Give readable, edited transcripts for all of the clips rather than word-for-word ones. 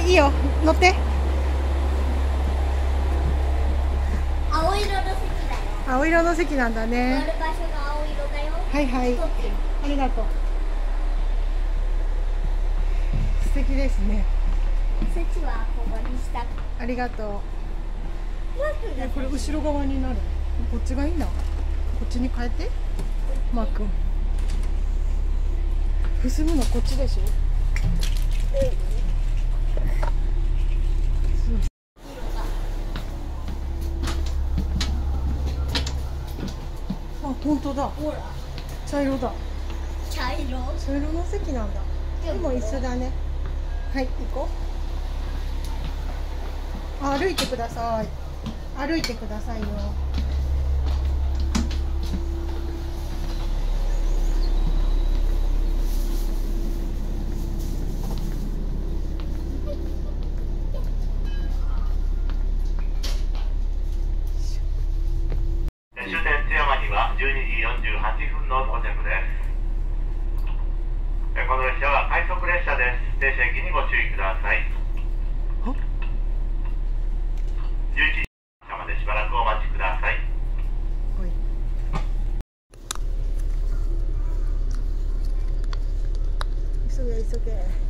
いいよ、乗って。 青色の席だよ。 青色の席なんだ乗ね。 る場所が青色だよ。 はいはい、ありがとう。素敵ですね。 席はここにした。 ありがとう。 マークがこれ後ろ側になる。こっちがいいな。こっちに変えて。マー君。進むのこっちでしょ。あ、本当だ。 ほら、 茶色だ。 茶色。 茶色の席なんだ。でも一緒だね。はい、行こう。あ、歩いてください。歩いてくださいよ。 終点津山には12時48分の到着です。この列車は快速列車です。停車駅にご注意ください。11時までしばらくお待ちください。 はい。急げ急げ。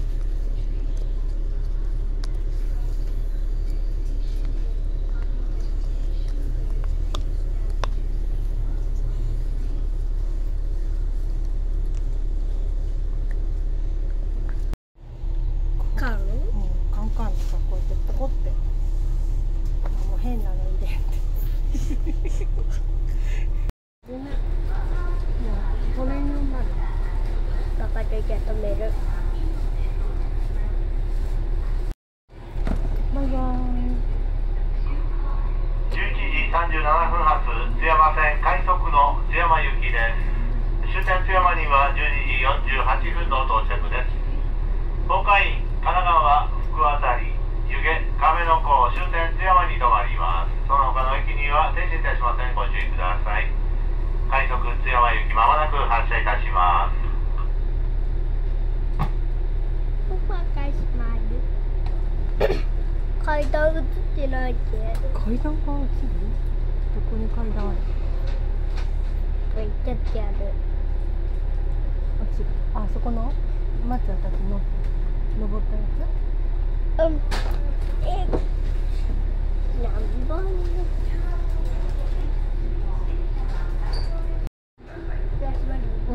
カンカンカンとさ、こうやってポコって。もう変なの入れて。もうトレーニングになる。 バカでじゃ止める。 バイバーイ。 11時37分発津山線快速の津山行きです。終点津山には12時48分の到着です。東海、神奈川、福渡、湯気、亀の甲、終点津山に停まります。その他の駅には停止いたしません。ご注意ください。快速津山行きまもなく発車いたします。 階段映ってないって。 階段が映る？どこに階段ある？ 言っちゃってやる。 あそこの松田たちの登ったやつ？ 何本？ うん。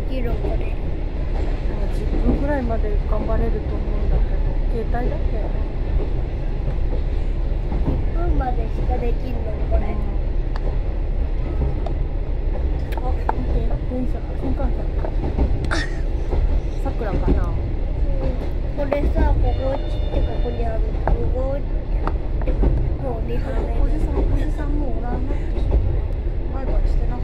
きるこれ。 10分ぐらいまで頑張れると思うんだけど、携帯だけ。 1分までしかできんのこれ。 あ、見て、電車、新幹線。さくらかな。 これさ、ここ落ちてここにある。ここ落ちてここに跳ねる。 おじさんもうおらんなって。バイバイしてなかった。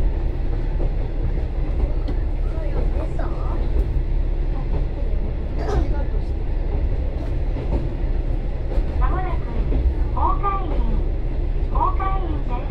出た？ まもなく大会員です。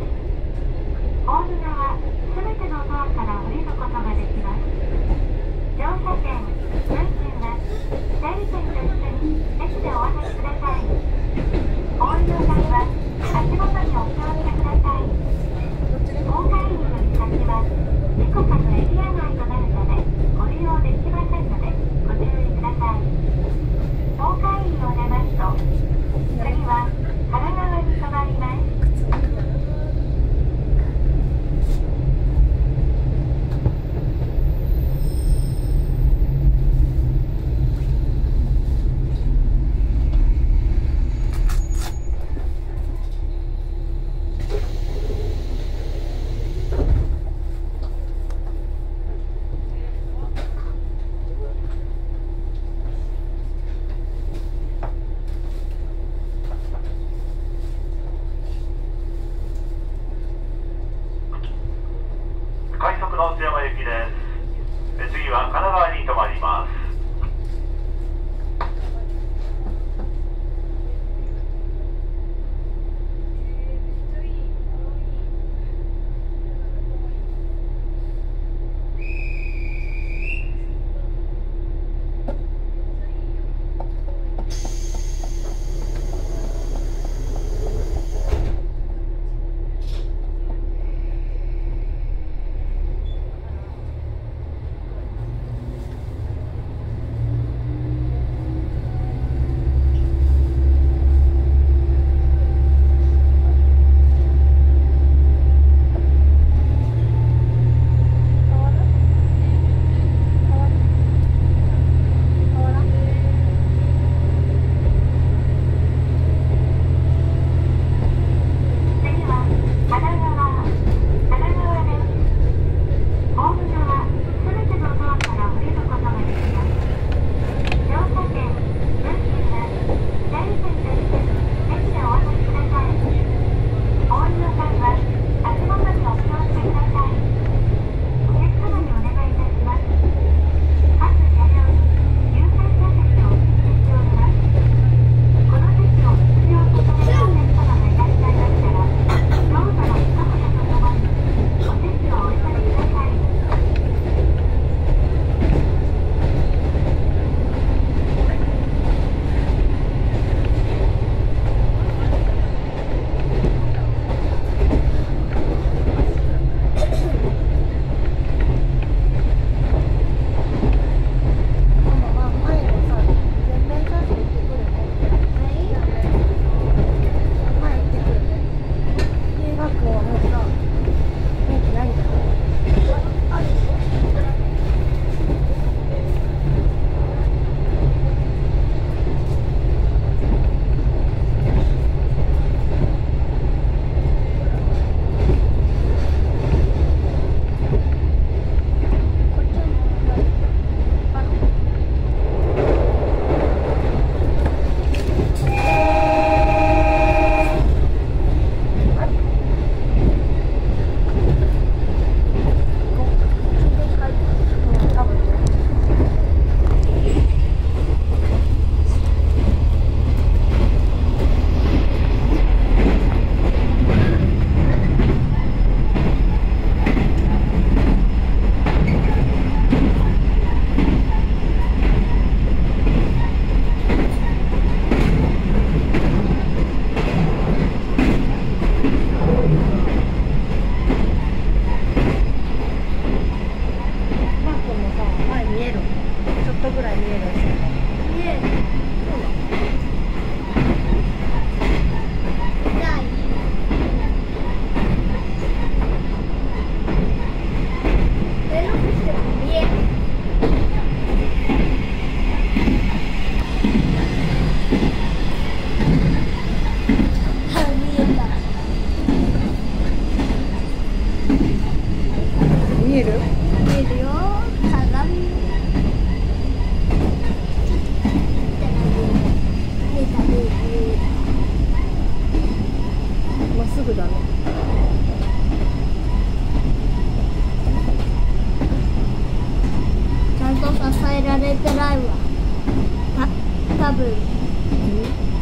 大津川すべてのドアから降りることができます。乗車券、運賃は整理券と一緒に駅でお渡しください。お降りの際は足元にお気をつけください。大会員の行き先は事故かのエリア内となるためご利用できませんのでご注意ください。大会員を出ますと次は神奈川に停まります。快速の津山行きです。次は神奈川に停まります。 見える？ 見えるよ。鏡。見えた。 まっすぐだね。 ちゃんと支えられてないわ。多分。